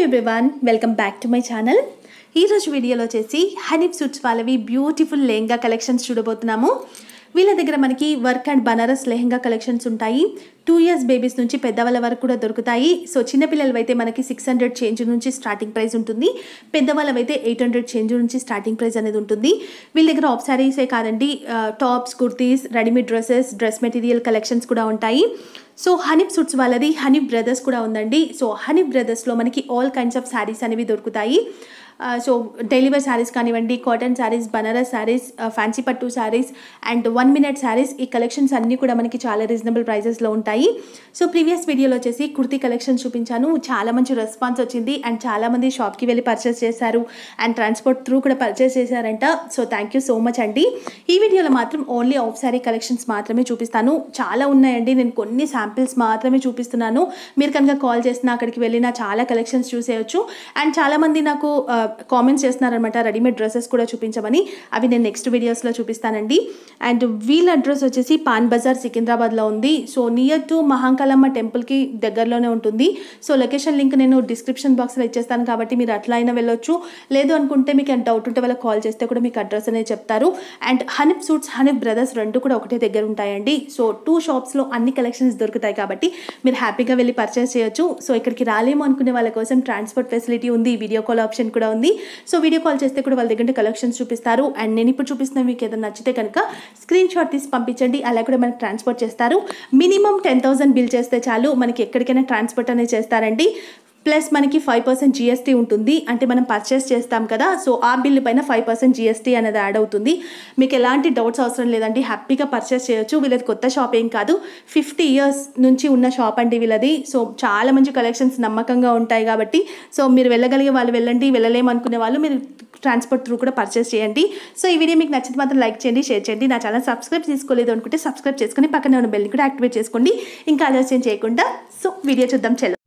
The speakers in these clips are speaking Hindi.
Everyone welcome back to my channel. ఈ రోజు వీడియోలో వచ్చేసి హనీఫ్ సూట్స్ వాళ్ళవి బ్యూటిఫుల్ లెహంగా కలెక్షన్స్ చూడబోతున్నాము। వీళ్ళ దగ్గర మనకి work and Banaras lehenga collections ఉంటాయి। 2 ఇయర్స్ బేబీస్ నుంచి పెద్దవాళ్ళ వరకు కూడా దొరుకుతాయి। సో చిన్న పిల్లలవైతే మనకి 600 చేంజ్ నుంచి స్టార్టింగ్ ప్రైస్ ఉంటుంది, పెద్దవాళ్ళవైతే 800 చేంజ్ నుంచి స్టార్టింగ్ ప్రైస్ అనేది ఉంటుంది। వీళ్ళ దగ్గర ఆఫ్ సారీసే కాదండి, tops, kurtis, readymade dresses, dress material collections కూడా ఉంటాయి। సో హనీఫ్ సూట్స్ వాళ్ళది హనీఫ్ బ్రదర్స్ కూడా ఉందండి। సో హనీఫ్ బ్రదర్స్లో మనకి ఆల్ కైండ్స్ ఆఫ్ శారీస్ అనేవి దొరుకుతాయి। సో డైలీ వేర్ శారీస్ కానివ్వండి, cotton sarees, Banaras sarees, fancy pattu sarees and 1 minute saris, ఈ కలెక్షన్స్ అన్నీ కూడా మనకి చాలా రీజనబుల్ ప్రైజెస్లో ఉంటాయి। సో ప్రీవియస్ వీడియోలో వచ్చేసి కుర్తీ కలెక్షన్ చూపించాను, చాలా మంచి రెస్పాన్స్ వచ్చింది అండ్ చాలామంది షాప్కి వెళ్ళి పర్చేస్ చేశారు అండ్ ట్రాన్స్పోర్ట్ త్రూ కూడా పర్చేస్ చేశారంట। So thank you so much అండి। ఈ వీడియోలో మాత్రం ఓన్లీ ఆఫ్ శారీ కలెక్షన్స్ మాత్రమే చూపిస్తాను, చాలా ఉన్నాయండి, నేను కొన్ని శాంపిల్స్ మాత్రమే చూపిస్తున్నాను। మీరు కనుక కాల్ చేసినా అక్కడికి వెళ్ళినా చాలా కలెక్షన్స్ చూసేయచ్చు అండ్ చాలామంది నాకు కామెంట్స్ చేస్తున్నారనమాట రెడీమేడ్ డ్రెస్సెస్ కూడా చూపించమని, అవి నేను నెక్స్ట్ వీడియోస్లో చూపిస్తానండి। అండ్ వీళ్ళ అడ్రస్ వచ్చేసి పాన్ బజార్ సికింద్రాబాద్లో ఉంది। సో నియర్ టు మహాంకాళమ్మ టెంపుల్కి దగ్గరలోనే ఉంటుంది। సో లొకేషన్ లింక్ నేను డిస్క్రిప్షన్ బాక్స్లో ఇచ్చేస్తాను, కాబట్టి మీరు అట్లా అయినా వెళ్ళొచ్చు, లేదు అనుకుంటే మీకు ఎంత డౌట్ ఉంటే వాళ్ళకి కాల్ చేస్తే కూడా మీకు అడ్రస్ అనేది చెప్తారు। And Haneef suits, Haneef brothers రెండు కూడా ఒకటే దగ్గర ఉంటాయండి। సో 2 షాప్స్లో అన్ని కలెక్షన్స్ దొరుకుతాయి, కాబట్టి మీరు హ్యాపీగా వెళ్ళి పర్చేస్ చేయొచ్చు। సో ఇక్కడికి రాలేమో అనుకునే వాళ్ళ కోసం ట్రాన్స్పోర్ట్ ఫెసిలిటీ ఉంది, వీడియో కాల్ ఆప్షన్ కూడా ఉంది। సో వీడియో కాల్ చేస్తే కూడా వాళ్ళ దగ్గర కలెక్షన్స్ చూపిస్తారు అండ్ నేను ఇప్పుడు చూపిస్తున్న మీకు ఏదైనా నచ్చితే కనుక స్క్రీన్ షాట్ తీసి పంపించండి, అలా కూడా మనకి ట్రాన్స్పోర్ట్ చేస్తారు। మినిమం 10,000 బిల్ చేస్తే చాలు, మనకి ఎక్కడికైనా ట్రాన్స్పోర్ట్ అనేది చేస్తారండి। ప్లస్ మనకి 5% GST ఉంటుంది, అంటే మనం పర్చేస్ చేస్తాం కదా, సో ఆ బిల్లు పైన 5% GST అనేది యాడ్ అవుతుంది। మీకు ఎలాంటి డౌట్స్ అవసరం లేదండి, హ్యాపీగా పర్చేస్ చేయొచ్చు। వీళ్ళది కొత్త షాప్ ఏం కాదు, 50 ఇయర్స్ నుంచి ఉన్న షాప్ అండి వీళ్ళది। సో చాలా మంచి కలెక్షన్స్ నమ్మకంగా ఉంటాయి కాబట్టి, సో మీరు వెళ్ళగలిగే వాళ్ళు వెళ్ళండి, వెళ్ళలేమనుకునే వాళ్ళు మీరు ట్రాన్స్పోర్ట్ త్రూ కూడా పర్చేస్ చేయండి। సో ఈ వీడియో మీకు నచ్చితే మాత్రం లైక్ చేయండి, షేర్ చేయండి, నా ఛానల్ సబ్స్క్రైబ్ చేసుకోలేదు అనుకుంటే సబ్స్క్రైబ్ చేసుకొని పక్కనే ఉన్న బెల్ని కూడా యాక్టివేట్ చేసుకోండి। ఇంకా ఆలస్యం చేయకుండా సో వీడియో చూద్దాం, చలో।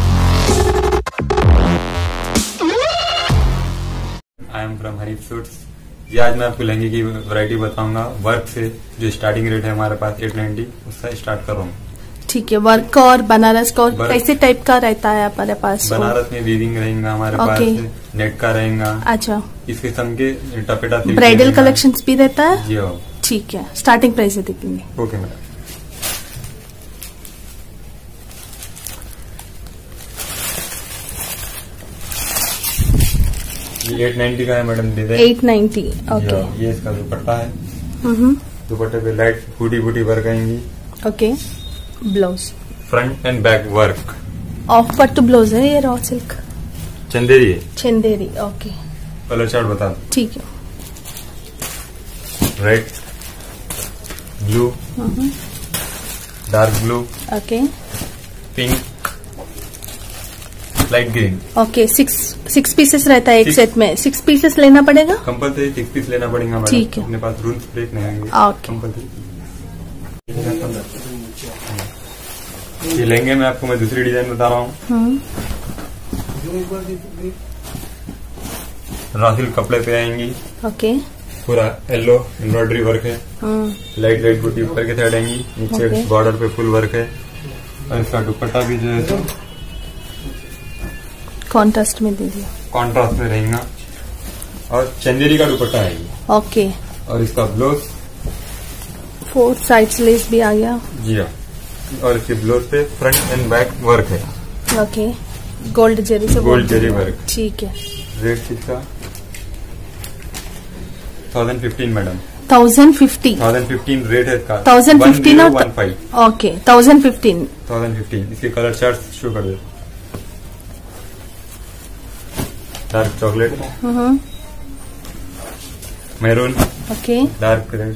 I am from Haneef suits. जी आज मैं आपको लहंगे की वैरायटी बताऊंगा। वर्क से जो स्टार्टिंग रेट है हमारे पास 890, उससे स्टार्ट कर रहा हूँ। ठीक है, वर्क का और बनारस का और कैसे टाइप का रहता है हमारे पास? बनारस में वीविंग रहेगा हमारे पास, नेट का रहेगा। अच्छा, इस किस्म के टपेटा ब्राइडल कलेक्शन भी रहता है? जी हाँ। ठीक है, स्टार्टिंग प्राइस से देखेंगे। Okay madam. ये 890 का है मैडम डिजाइन। 890, ओके। ये इसका दुपट्टा है, दुपट्टे पे लाइट बूटी बूटी वर्क आएंगी। Okay, blouse front and back work. ऑफ पट्टू ब्लाउज है ये, रॉ सिल्क चंदेरी है, चंदेरी। ओके, कलर चार्ट बता दो। ठीक है, red, blue, dark blue, okay, pink, light green. Okay. 6 pieces रहता है एक सेट में, 6 पीसेस लेना पड़ेगा कंपल्सरी, 6 पीस लेना पड़ेगा मैडम। ठीक है, अपने पास रूल्स ब्रेक नहीं आएंगे, कंपल्सरी। ये लहंगे में आपको मैं दूसरी डिजाइन बता रहा हूँ। रासिल कपड़े पे आएंगी। ओके, पूरा येलो एम्ब्रॉयडरी वर्क है, लाइट लाइट बूटी ऊपर की साइड आएंगी, नीचे बॉर्डर पे फुल वर्क है। और इसका दुपट्टा भी जो है तो कॉन्ट्रास्ट में दे दिया, कॉन्ट्रास्ट में रहेगा और चंदेरी का दुपट्टा आएगी। ओके, और इसका ब्लाउज 4 साइड्स लेस भी आ गया। जी हाँ। और इसके ब्लाउज पे फ्रंट एंड बैक वर्क है। ओके, गोल्ड जेरी से, गोल्ड जेरी वर्क। ठीक है। रेट इसका 1015 मैडम। 1015 रेट है इसका। 1015 और 1015। ओके, 1015। इसके कलर चार्ट शो कर दे। Dark chocolate, maroon, okay, dark red,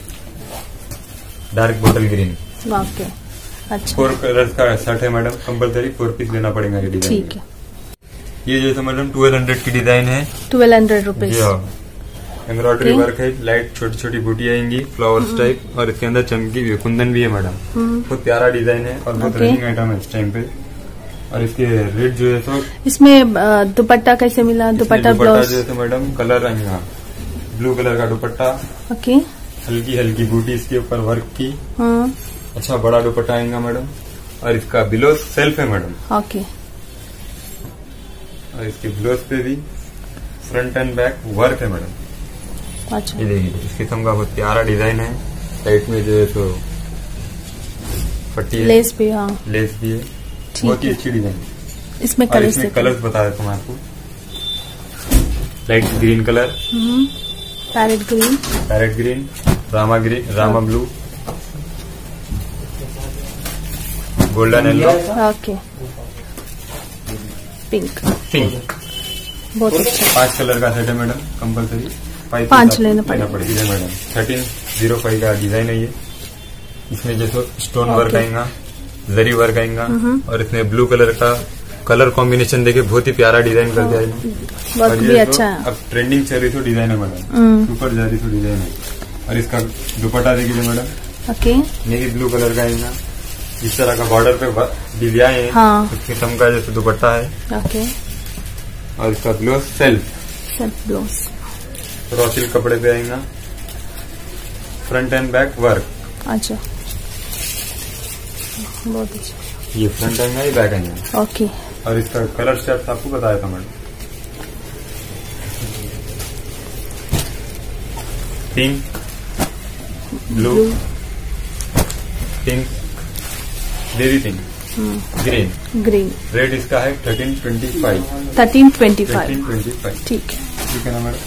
dark bottle green. Okay, अच्छा। 4 कलर्स का शर्ट है मैडम, कंपल्सरी 4 पीस लेना पड़ेगा ये डिजाइन। ठीक है। ये जैसे मैडम 1200 की डिजाइन है, 1200 रुपीज। एम्ब्रॉयडरी वर्क है, लाइट छोटी छोटी बूटी आएंगी फ्लावर्स टाइप, और इसके अंदर चमकी भी, कुंदन भी है मैडम। बहुत प्यारा डिजाइन है और बहुत रनिंग आइटम है इस टाइम पे। और इसके रेट जो है तो इसमें दुपट्टा कैसे मिला? दुपट्टा ब्लाउज जो है तो मैडम कलर आएगा, ब्लू कलर का दुपट्टा। ओके, हल्की हल्की बूटी इसके ऊपर वर्क की। अच्छा बड़ा दुपट्टा आएगा मैडम। और इसका बिलो सेल्फ है मैडम। ओके, और इसके ब्लाउज पे भी फ्रंट एंड बैक वर्क है मैडम। अच्छा ये देखिए इस किस्म का बहुत प्यारा डिजाइन है। साइड में जो है तो पट्टी है, लेस भी, हाँ लेस भी है, बहुत ही अच्छी डिजाइन है। इसमें और कलर्स इसमें कलर्स बता देता हूँ आपको। Light green colour, parrot green, parrot green, Rama green, Rama blue, golden yellow, okay, pink, pink. बहुत अच्छा। 5 कलर का सेट है मैडम, कंपलसरी 5 लेना पड़ेगा मैडम। 1305 का डिजाइन है ये। इसमें जैसे स्टोन वर्क आएगा, जरी वर्क आएगा, और इसमें ब्लू कलर का कलर कॉम्बिनेशन देके बहुत ही प्यारा डिजाइन कर दिया है। वर्क भी अच्छा है। अब ट्रेंडिंग चल रही तो डिजाइन है मैडम, सुपर जा रही तो डिजाइन है। और इसका दुपट्टा देखिए madam, okay, navy blue colour का आएगा। इस तरह का बॉर्डर पे डिजाइन है, हाँ। इस किस्म का जैसे दुपट्टा है। ओके, और इसका blouse self blouse raw silk कपड़े पे आएगा, फ्रंट एंड बैक वर्क। अच्छा, बहुत अच्छा, ये फ्रंट आएगा, ये बैक आएगा। ओके। और इसका कलर चार्ट आपको बताया था madam. Pink, blue, pink, baby pink, green, green, red इसका है 1325। 1325, ठीक है। ठीक है ना मैडम।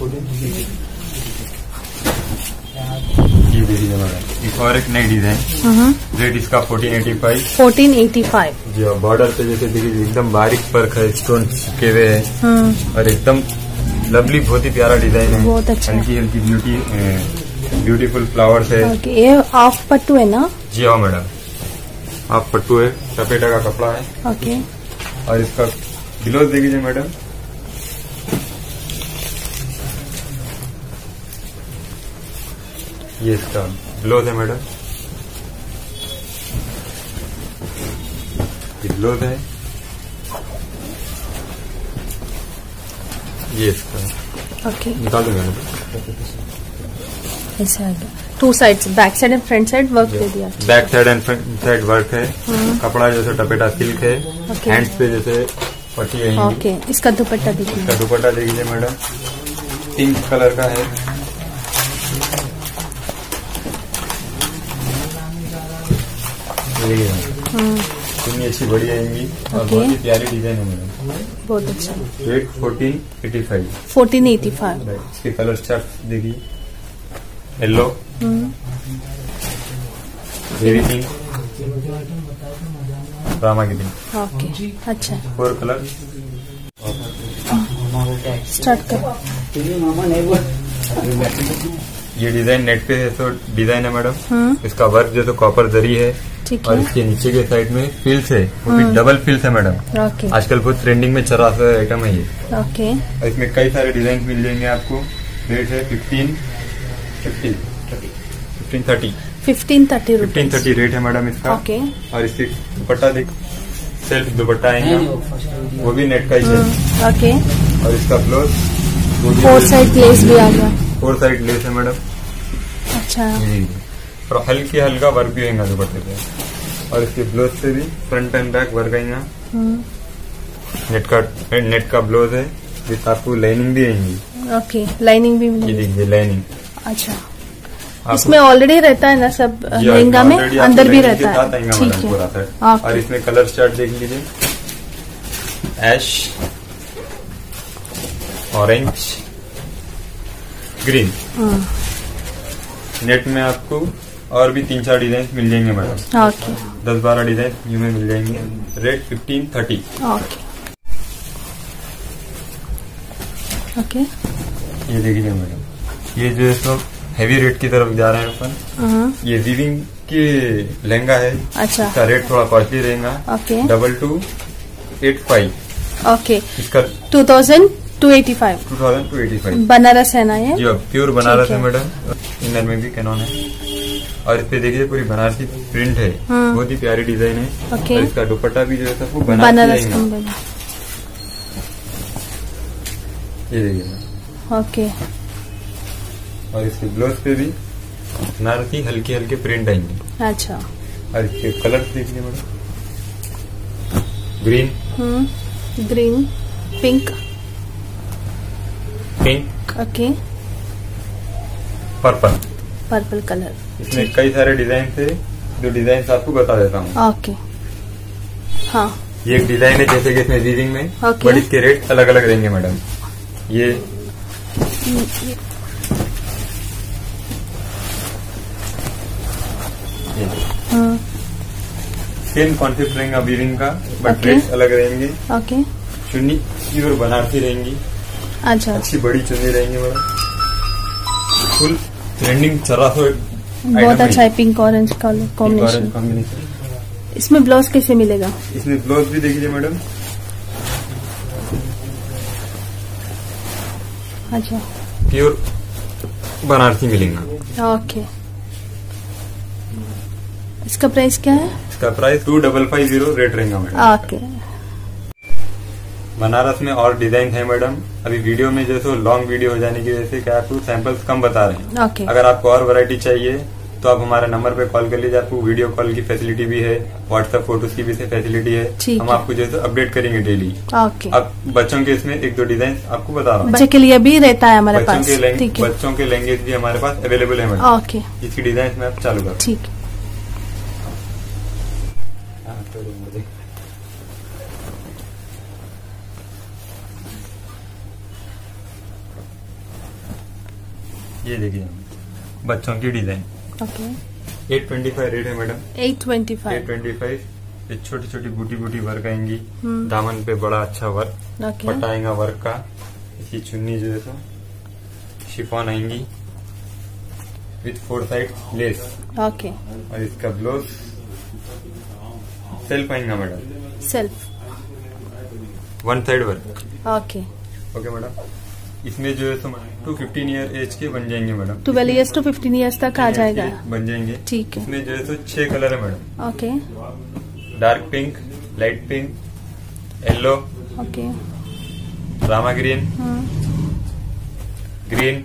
ये देखिए मैडम, एक और एक नई डिजाइन, रेट इसका 1485। 1485, जी, बॉर्डर पे जैसे देखिए एकदम बारीक वर्क है, स्टोन चिपके हुए है, और एकदम लवली, बहुत ही प्यारा डिजाइन है। बहुत अच्छा है। हल्की हल्की ब्यूटीफुल फ्लावर्स है। ओके, ये ऑफ पट्टू है ना? जी हाँ मैडम, आप पट्टू है, टपेटा का कपड़ा है। ओके, और इसका ब्लाउज देखिए मैडम, ये इसका ब्लाउज है मैडम, ये ब्लाउज है, ये इसका ओके, निकाल दो मैडम। ऐसा है। 2 sides, back side and front side work दे दिया। Back side and front side work है। कपड़ा जैसे टपेटा सिल्क है, हैंड्स पे जैसे पट्टी है। ओके, इसका दुपट्टा देखिए। इसका दुपट्टा देखिए मैडम, पिंक कलर का है। इतनी अच्छी बड़ी आएंगी और बहुत ही प्यारी डिजाइन है मैडम। बहुत अच्छा। रेट 1485। 1485, इसके कलर चार्ट देखिए, yellow, baby pink, Rama green, okay, अच्छा। 4 कलर। स्टार्ट कर। ये डिजाइन नेट पे है, तो डिजाइन है मैडम। इसका वर्क जो तो कॉपर जरी है, ठीक और है। इसके नीचे के साइड में फिल्स है, वो भी डबल फिल्स है मैडम। ओके, आजकल बहुत ट्रेंडिंग में चल रहा है आइटम है ये। ओके, और इसमें कई सारे डिजाइन मिल जाएंगे आपको। रेट है 1530 1530 रुपीज। 1530 रेट है मैडम इसका। ओके, और इसके दुपट्टा देख, सेल्फ दुपट्टा आएगा, वो भी नेट का ही है। ओके, और इसका ब्लाउज 4 साइड लेस भी आ गया। 4 साइड लेस है मैडम। अच्छा, और हल्की हल्का वर्क भी आएगा दुपट्टे पे। और इसके ब्लाउज पे भी फ्रंट एंड बैक वर्क आएगा। नेट का ब्लाउज है, विथ आपको लाइनिंग भी आएंगी। ओके, लाइनिंग भी ये मिलेगी। देखिए लाइनिंग। अच्छा, इसमें ऑलरेडी रहता है ना सब लहंगा में, अंदर भी रहता है। ठीक है, पूरा सेट। ओके। और इसमें कलर चार्ट देख लीजिए, ऐश, ऑरेंज, ग्रीन। नेट में आपको और भी 3-4 डिजाइन मिल जाएंगे मैडम। ओके, 10-12 डिजाइन यू में मिल जाएंगे। रेट 1530। ओके, ओके, ये देखिए मैडम, ये जो है तो हैवी रेट की तरफ जा रहे हैं अपन। ये वीविंग के लहंगा है। अच्छा, इसका रेट थोड़ा कॉस्टली रहेगा। ओके, 2285। ओके, इसका 2285 2285। बनारस है ना ये? जी प्योर बनारस ठीक है मैडम। इनर में भी कैनॉन है। और इस पे देखिए पूरी बनारसी प्रिंट है, बहुत ही प्यारी डिजाइन है। ओके। और इसका दुपट्टा भी जो है वो बनारस बनारसी का रहेगा। बना। ये देखिए मैडम। ओके, और इसके ब्लाउज पे भी बनारसी हल्के हल्के प्रिंट आएंगे। अच्छा, और इसके कलर देखिए madam, green, green, pink, pink, okay, purple. Purple colour. इसमें कई सारे डिजाइन थे, जो डिजाइन आपको बता देता हूँ। ओके, हाँ, ये एक डिजाइन है जैसे कि इसमें वीविंग में, ओके। बट इसके रेट अलग अलग रहेंगे मैडम। ये सेम कॉन्सेप्ट रहेगा वीविंग का, बट ओके। रेट अलग रहेंगे। ओके, चुन्नी प्योर बनारसी रहेंगी, अच्छा, अच्छी बड़ी चुन्नी रहेंगी मैडम। फुल ट्रेंडिंग चरासो बहुत अच्छा है। Pink orange colour combination. Combination. इसमें ब्लाउज कैसे मिलेगा? इसमें ब्लाउज भी देखिए मैडम, अच्छा, प्योर बनारसी मिलेगा। ओके। इसका प्राइस क्या है? इसका प्राइस 2550 रेट रहेगा मैडम। ओके, बनारस में और डिजाइन है मैडम, अभी वीडियो में जैसे लॉन्ग वीडियो हो जाने की वजह से क्या आपको सैंपल्स कम बता रहे हैं। ओके, अगर आपको और वैरायटी चाहिए तो आप हमारे नंबर पे कॉल कर लीजिए, आपको वीडियो कॉल की फैसिलिटी भी है, व्हाट्सएप फोटोज की भी फैसिलिटी है। ठीक हम है। आपको जैसे अपडेट करेंगे डेली। ओके। अब बच्चों के इसमें एक दो डिजाइन आपको बता रहा हूँ। बच्चे के लिए भी रहता है हमारे बच्चों पास, के ठीक है। बच्चों के लैंग्वेज भी हमारे पास अवेलेबल है मैडम। ओके, इसकी डिजाइन में आप चालू करो। ठीक है। ये देखिए बच्चों की डिजाइन, ओके, 825 रेट है मैडम। 825। 825। ये छोटी छोटी बूटी बूटी वर्क आएंगी, दामन पे बड़ा अच्छा वर्क, ओके, पट्टा आएगा वर्क का। इसकी चुन्नी जो है तो शिफॉन आएंगी विथ 4 साइड लेस, ओके, और इसका ब्लाउज सेल्फ आएगा madam, self, 1 side work. Okay. Okay madam, इसमें जो है तो 15 ईयर एज के बन जाएंगे मैडम। 12 इयर्स टू 15 इयर्स तक आ जाएगा। बन जाएंगे, ठीक है। इसमें जो है तो 6 कलर है madam. Okay, dark pink, light pink, yellow, okay, Rama green, green,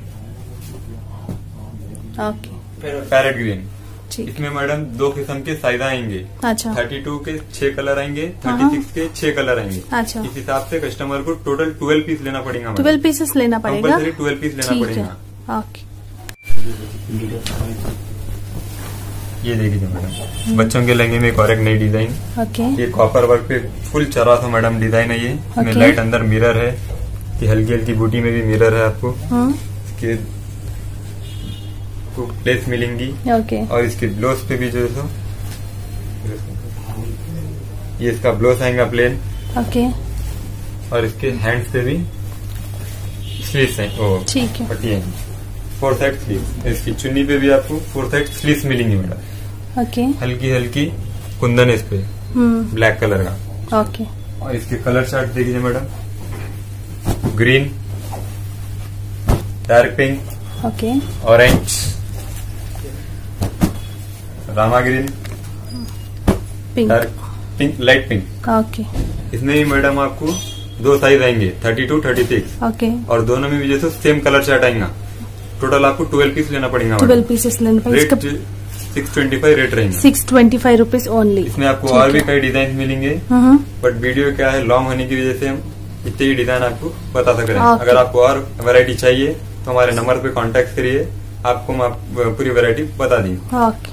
okay, parrot green. ठीक, इसमें मैडम 2 किस्म के साइज आएंगे, अच्छा, 32 के 6 कलर आएंगे, 36 के 6 कलर आएंगे। अच्छा। इस हिसाब से कस्टमर को टोटल 12 पीस लेना पड़ेगा मैडम। 12 पीसेस लेना पड़ेगा। कंपल्सरी 12 पीस लेना ठीक पड़ेगा। है, ओके, ये देखिए मैडम, बच्चों के लहंगे में एक और एक नई डिजाइन। ओके, ये कॉपर वर्क पे फुल चरा था मैडम डिजाइन है ये। इसमें ओके। लाइट अंदर मिरर है, कि हल्की हल्की बूटी में भी मिरर है आपको। इसके प्लेस मिलेंगी, ओके, और इसके ब्लाउज पे भी जो है तो ये इसका ब्लाउज आएगा प्लेन, ओके, और इसके हैंड्स पे भी स्लीव्स हैं, ठीक है, पट्टी आएंगी, 4 साइड स्लीव। इसकी चुन्नी पे भी आपको 4 साइड स्लीव्स मिलेंगी मैडम, ओके, हल्की हल्की कुंदन इस पे ब्लैक कलर का। ओके, और इसके कलर चार्ट देखिए madam, green, dark pink, okay, orange, Rama green, pink, dark pink, light pink. Okay, इसमें भी मैडम आपको 2 साइज आएंगे, 32, 36, ओके, और दोनों में भी जैसे सेम कलर चार्ट आएगा। टोटल आपको 12 पीस लेना पड़ेगा। 12 पीसेस लेने पड़ेगा। रेट 625 रेट रहेंगे। 625 रुपीज ओनली। इसमें आपको और भी कई डिजाइन मिलेंगे, बट वीडियो क्या है लॉन्ग होने की वजह से हम इतने ही डिजाइन आपको बता सक रहे हैं। अगर आपको और वैरायटी चाहिए तो हमारे नंबर पे कांटेक्ट करिए, आपको हम पूरी वैरायटी बता देंगे। ओके।